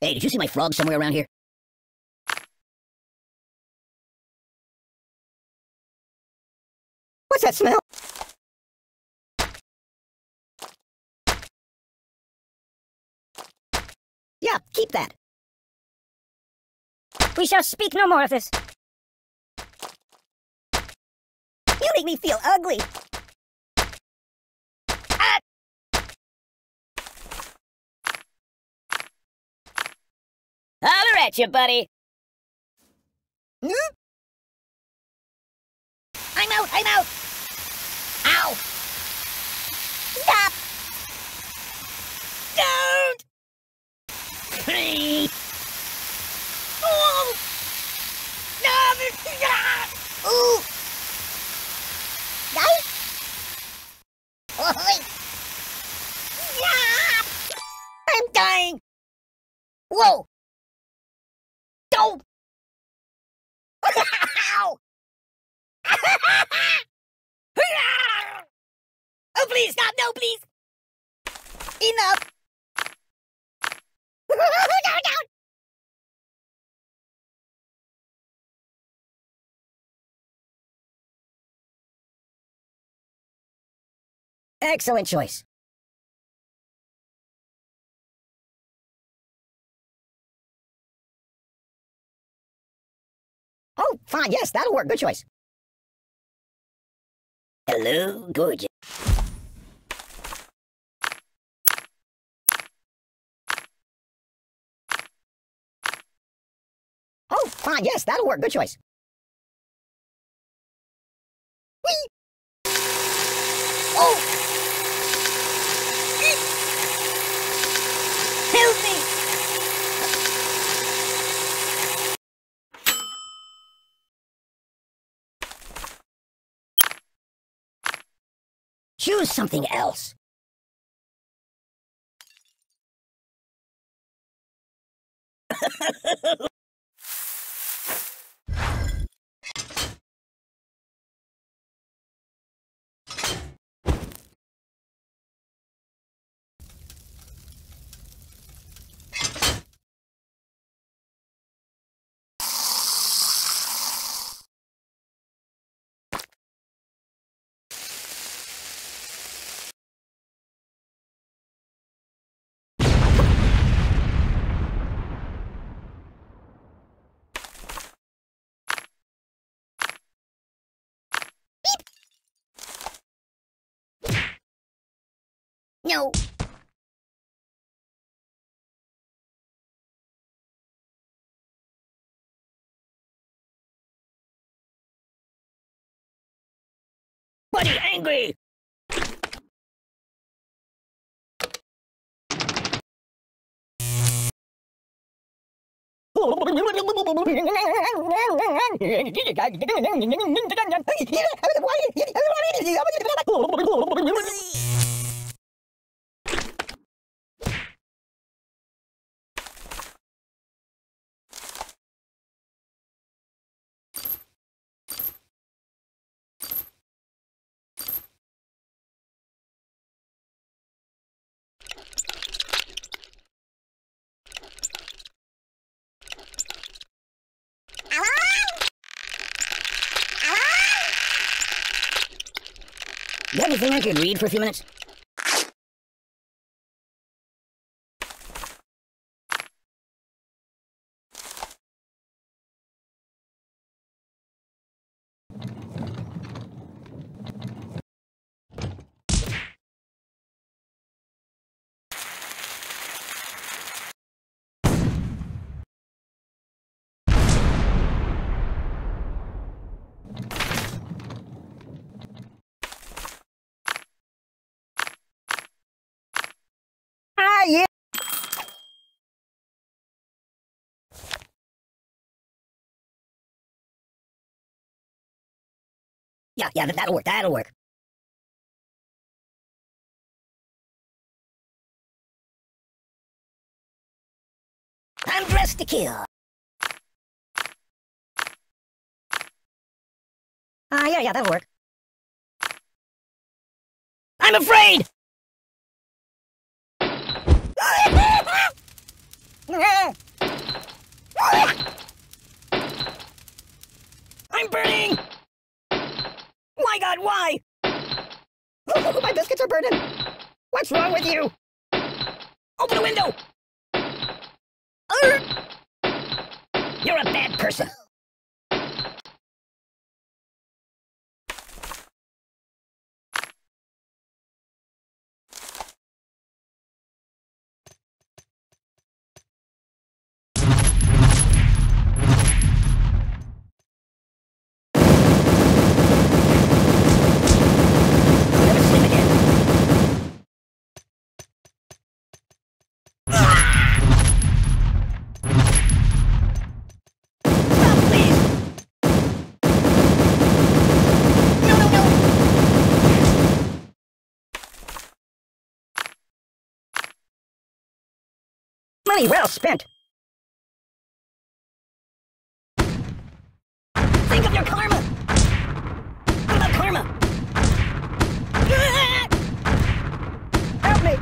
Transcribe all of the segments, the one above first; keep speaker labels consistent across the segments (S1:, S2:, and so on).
S1: Hey, did you see my frog somewhere around here? What's that smell? Yeah, keep that.
S2: We shall speak no more of this.
S1: You make me feel ugly. Ah! Holler at you, buddy. Hmm? I'm out, I'm out. Ow. Stop. Don't. Please. Oh. No. Ooh. Guys. Oh. Yeah. I'm dying. Whoa. Don't. Ow. Oh, please stop. No, please. Enough. Down. Excellent choice. Oh, fine. Yes, that'll work. Good choice. Hello, gorgeous. Oh, fine. Yes, that'll work. Good choice. Whee! Oh! Help me! Choose something else. No. Buddy, angry! You have anything I could read for a few minutes? Ah, yeah. Yeah, that'll work, that'll work. I'm dressed to kill. Yeah, that'll work. I'm afraid! I'm burning! My God, why? Oh, my biscuits are burning! What's wrong with you? Open the window! You're a bad person. Money well spent. Think of your karma. What about karma? Help me.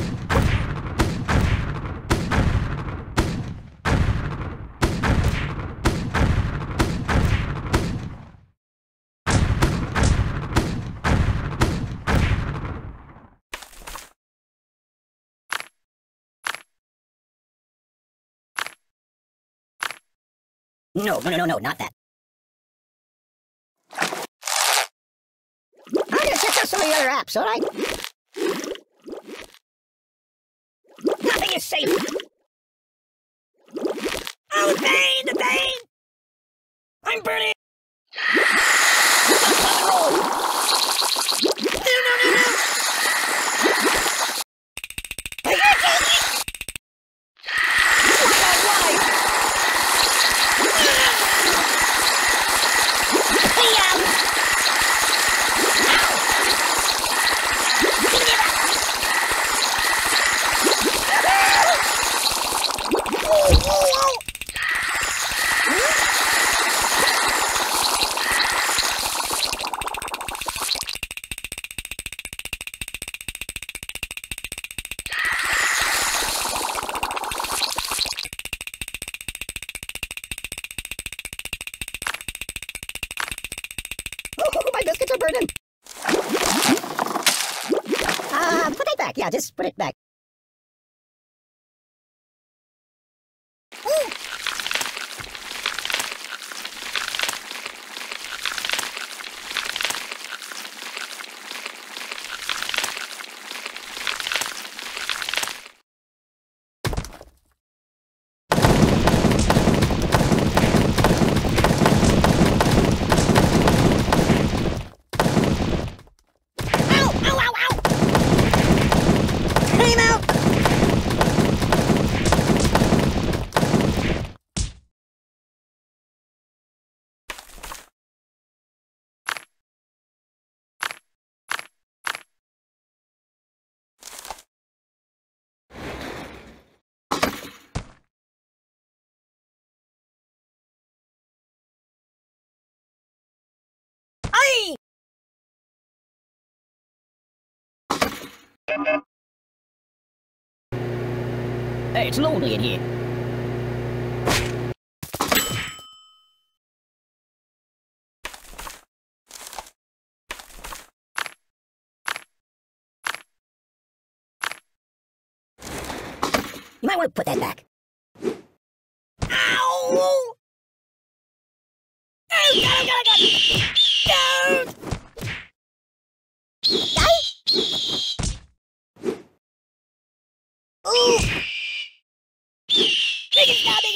S1: No, not that. I'm gonna check out some of the other apps, alright? Nothing is safe! Oh, the pain! The pain! I'm burning! No! I can't take it! My biscuits are burning! Put it back. Yeah, just put it back. Hey, it's lonely in here. You might want to put that back. Ow! Oh, God! Ooh! Make it stop!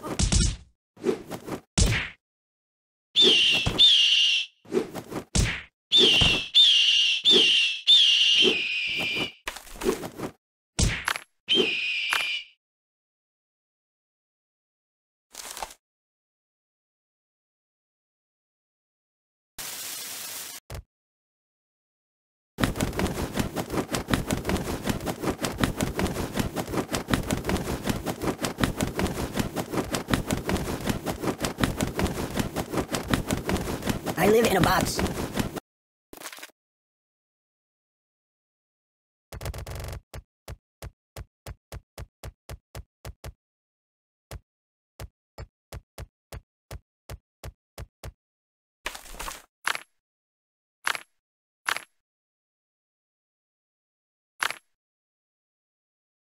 S1: I live in a box.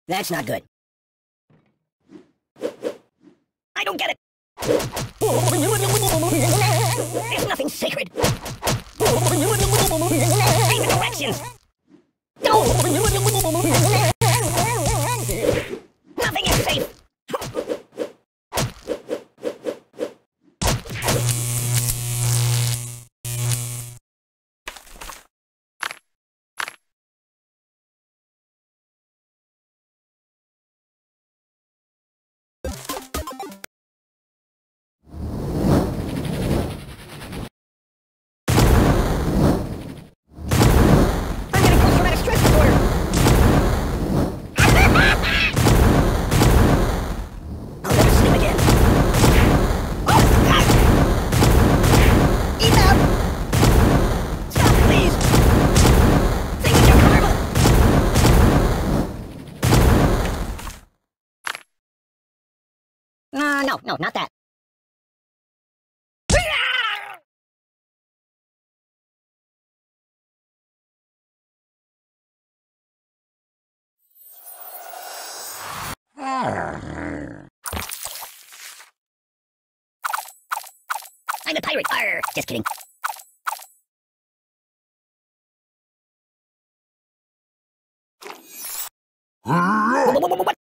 S1: That's not good. I don't get it. There's nothing sacred. Read the directions. Nothing is safe. I'm getting post-traumatic stress disorder. I'll never sleep again. Oh, God! Eat out! Stop, please! Think of your karma! No, not that. I'm a pirate. Arr, just kidding. What?